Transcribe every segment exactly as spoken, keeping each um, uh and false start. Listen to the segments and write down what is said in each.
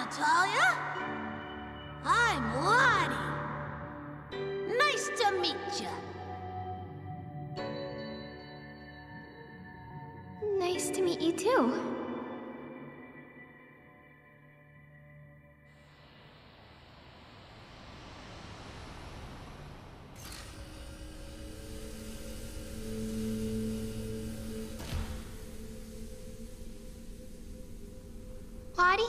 Natalia. I'm Lottie. Nice to meet ya. Nice to meet you too. Lottie?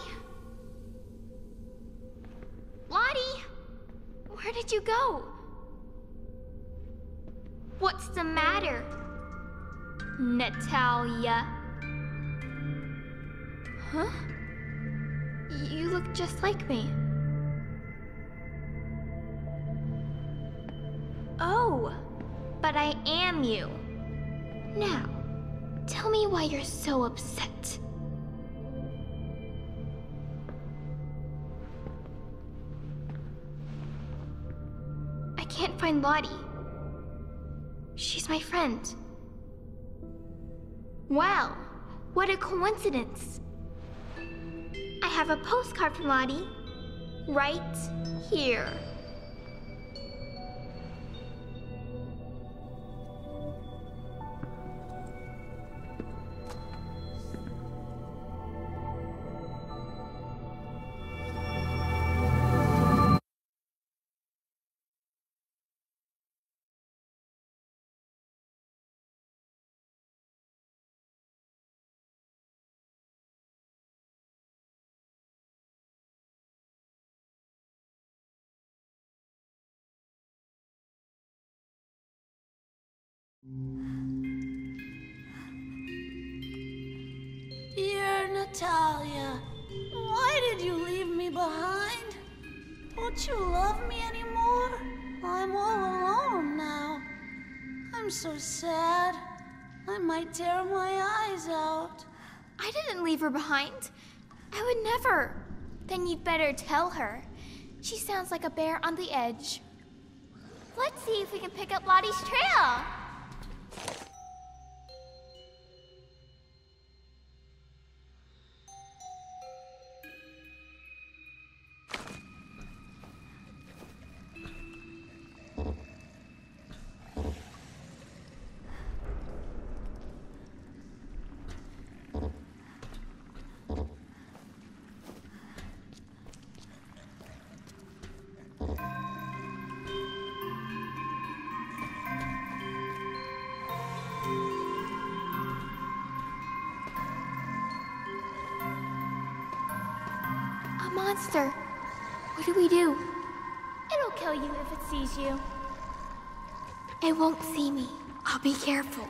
Lottie? Where did you go? What's the matter? Natalia. Huh? You look just like me. Oh, but I am you. Now, tell me why you're so upset. I can't find Lottie. She's my friend. Wow, what a coincidence. I have a postcard from Lottie right here. Dear Natalia, why did you leave me behind? Don't you love me anymore? I'm all alone now. I'm so sad. I might tear my eyes out. I didn't leave her behind. I would never. Then you'd better tell her. She sounds like a bear on the edge. Let's see if we can pick up Lottie's trail. A monster. What do we do? It'll kill you if it sees you. It won't see me. I'll be careful.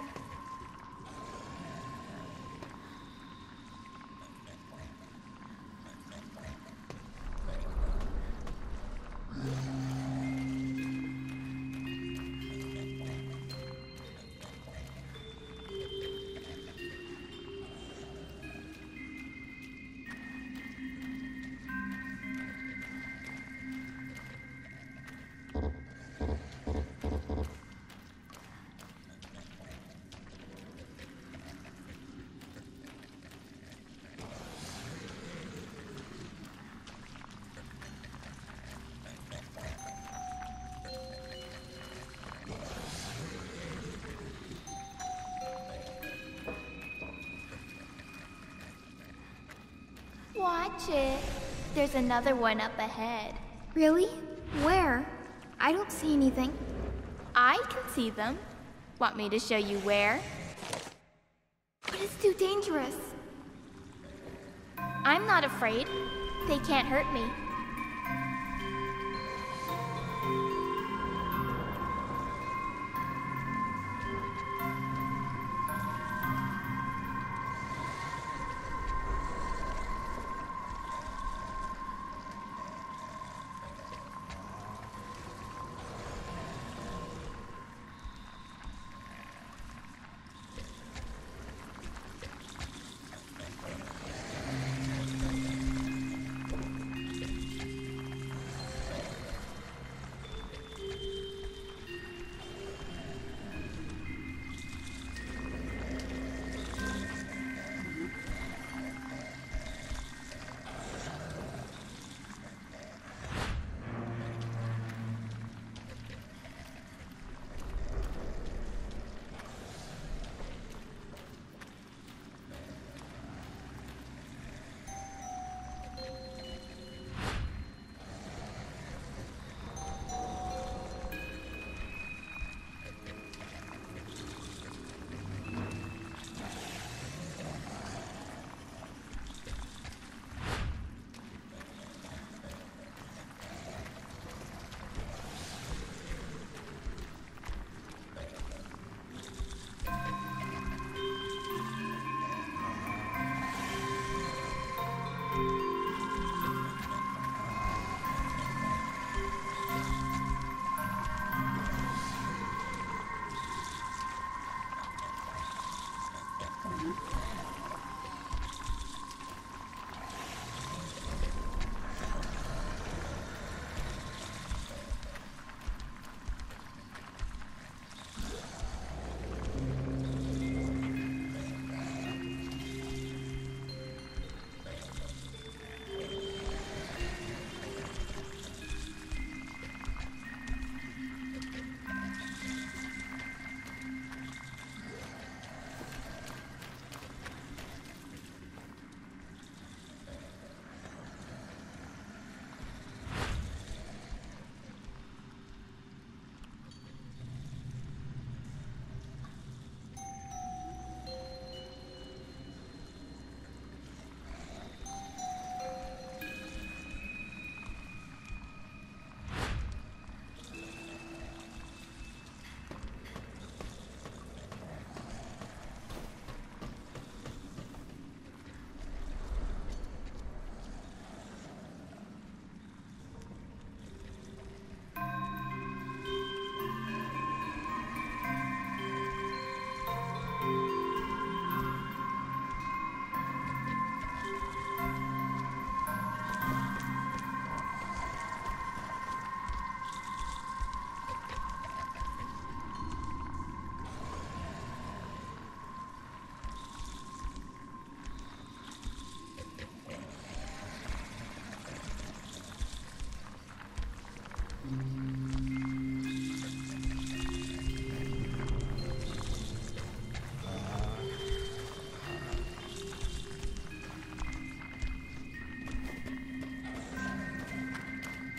Watch it. There's another one up ahead. Really? Where? I don't see anything. I can see them. Want me to show you where? But it's too dangerous. I'm not afraid. They can't hurt me.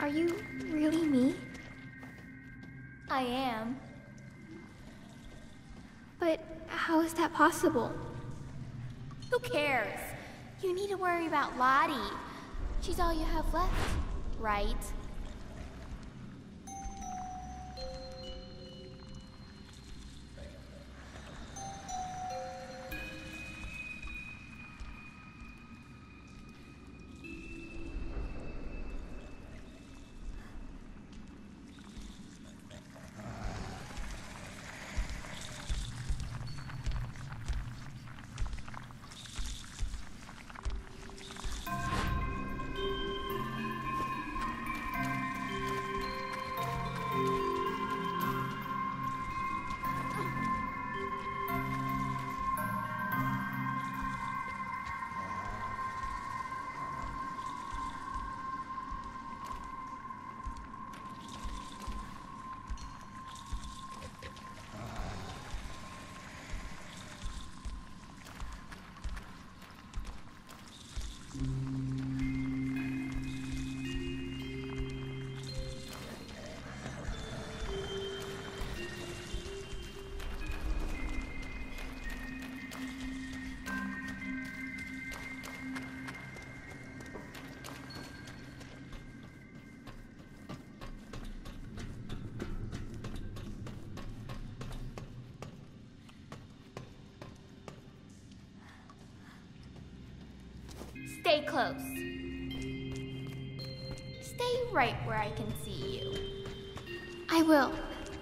Are you really me? I am. But how is that possible? Who cares? You need to worry about Lottie. She's all you have left, right? Stay close. Stay right where I can see you. I will.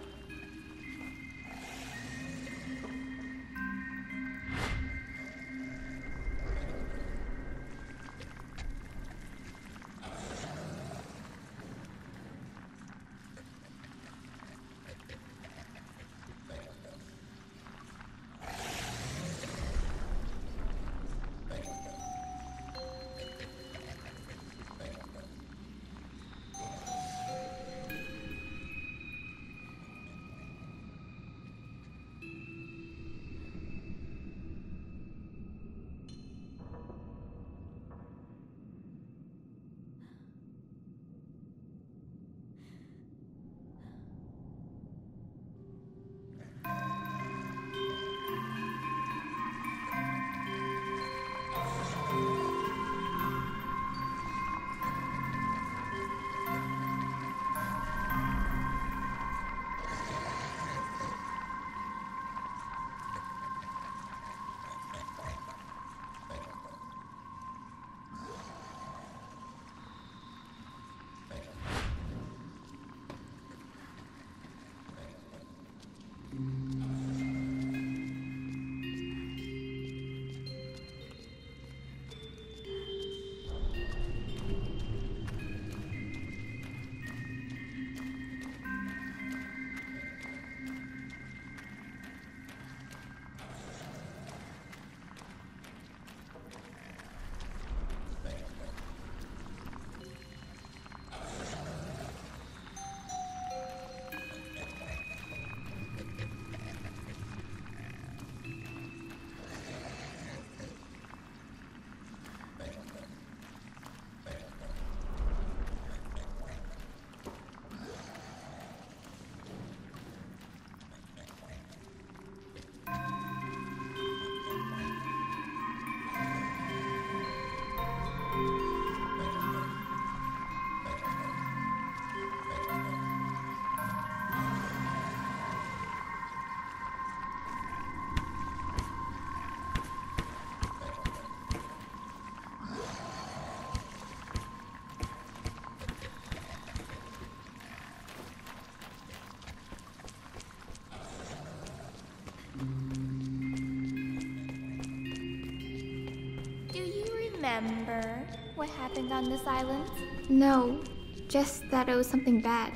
Remember what happened on this island? No, just that it was something bad.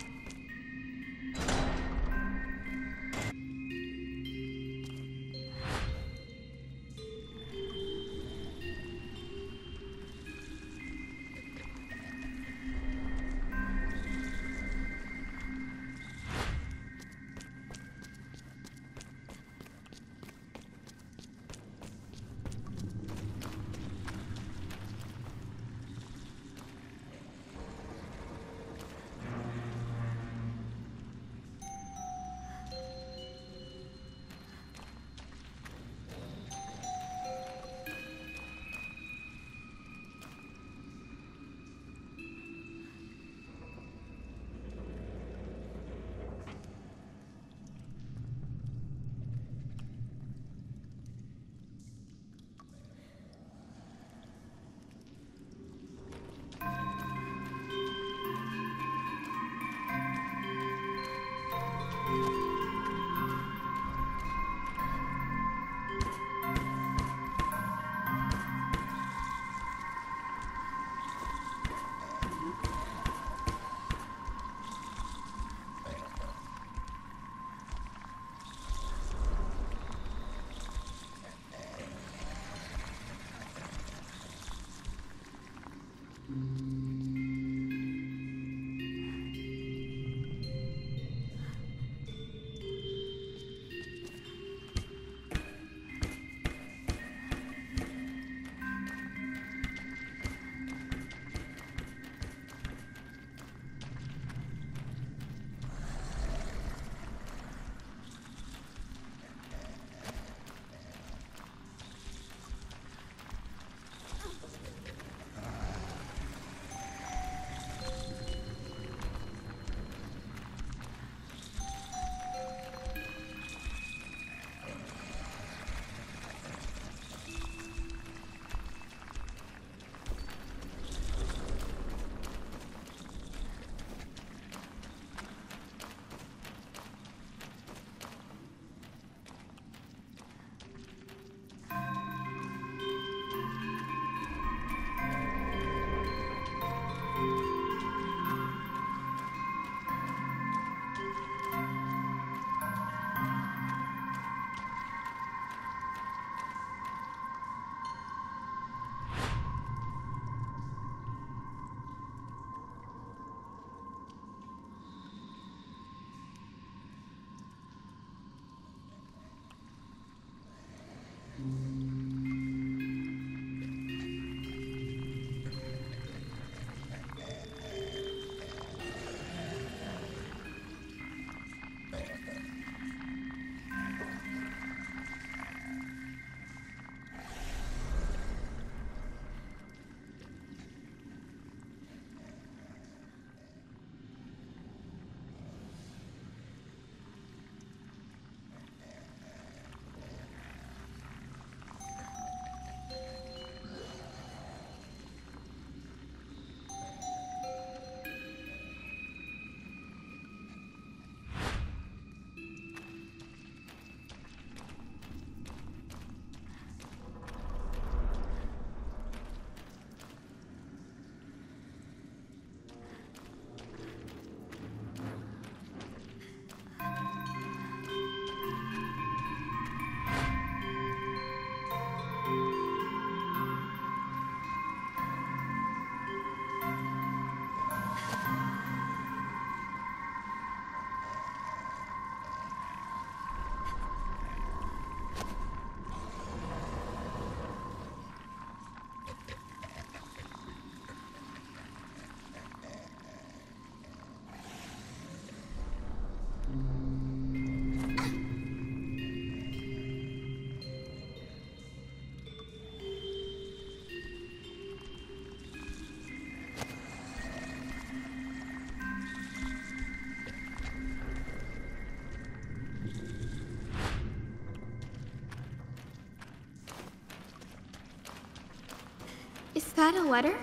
that a letter?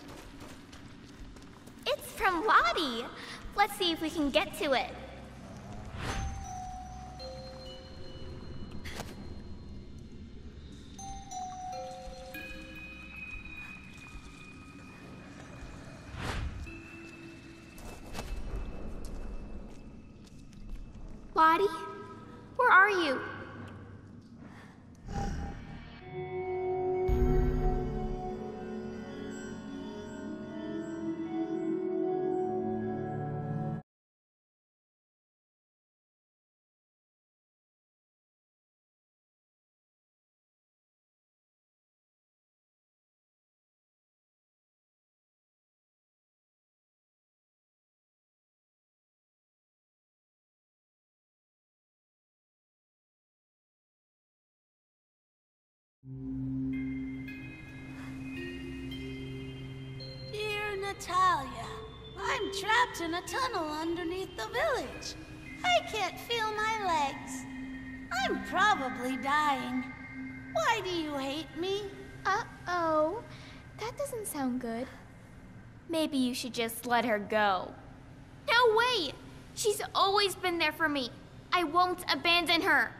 It's from Lottie. Let's see if we can get to it. Lottie? Where are you? Dear Natalia, I'm trapped in a tunnel underneath the village. I can't feel my legs. I'm probably dying. Why do you hate me? Uh-oh. That doesn't sound good. Maybe you should just let her go. No way! She's always been there for me. I won't abandon her.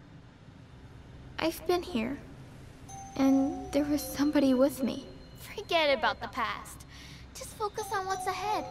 I've been here. And there was somebody with me. Forget about the past. Just focus on what's ahead.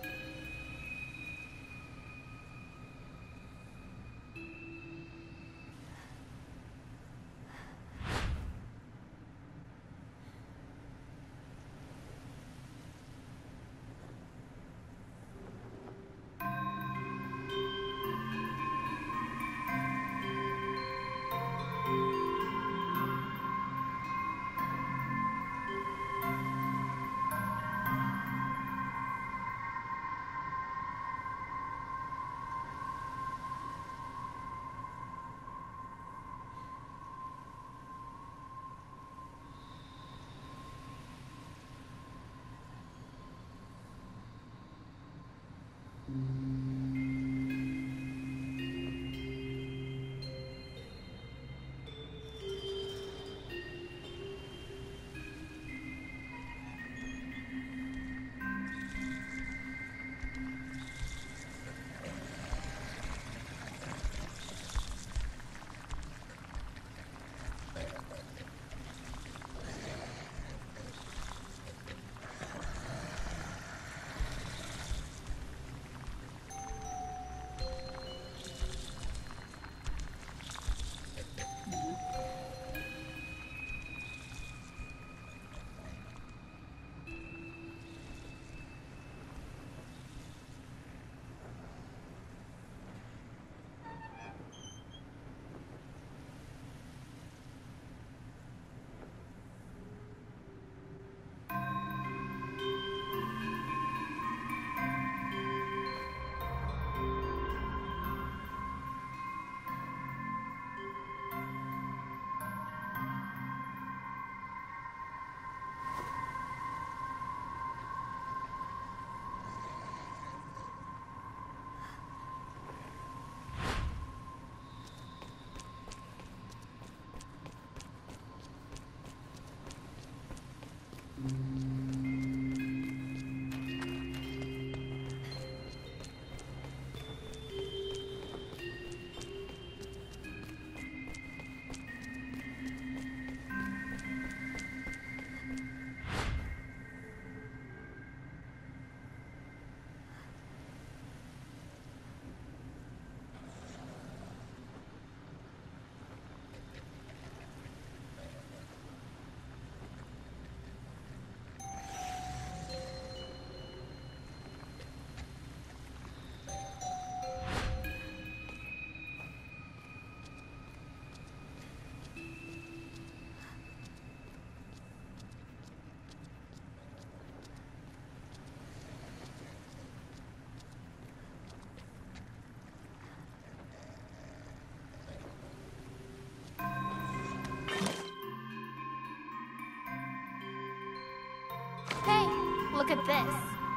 Look at this.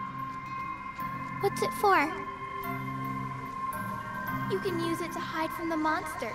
What's it for? You can use it to hide from the monsters.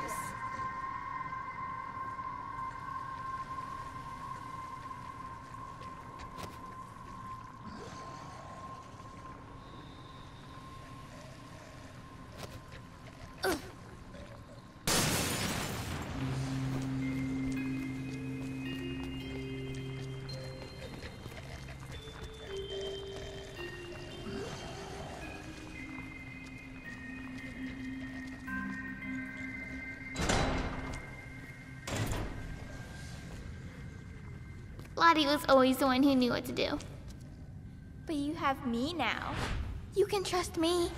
Lottie was always the one who knew what to do. But you have me now. You can trust me.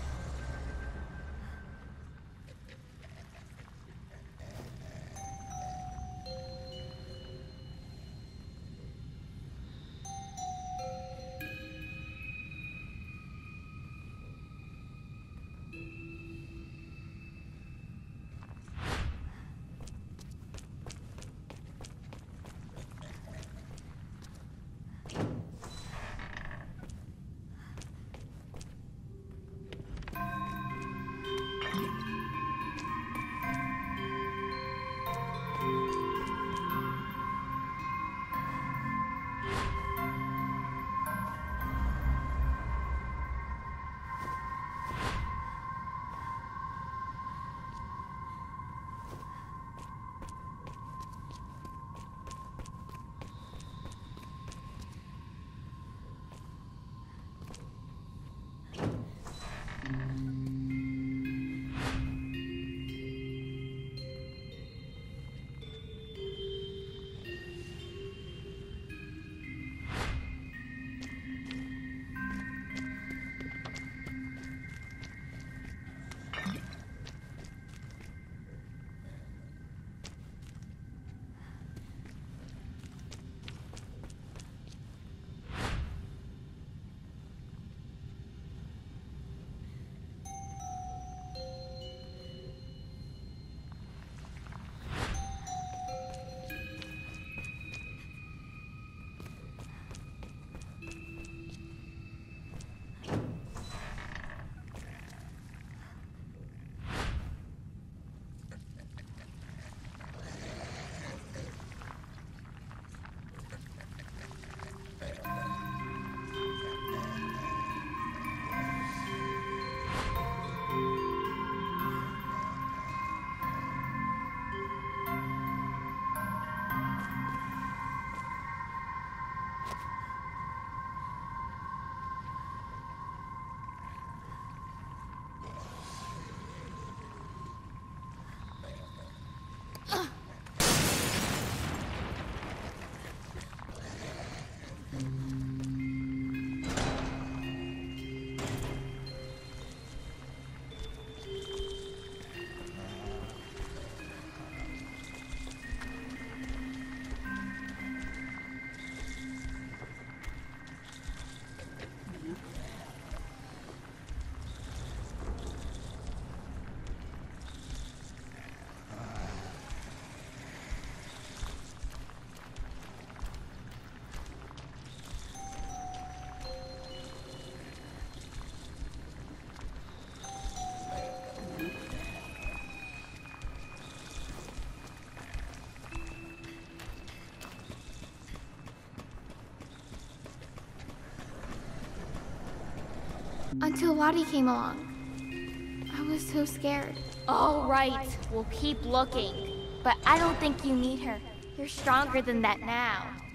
Until Lottie came along. I was so scared. All right, we'll keep looking. But I don't think you need her. You're stronger than that now.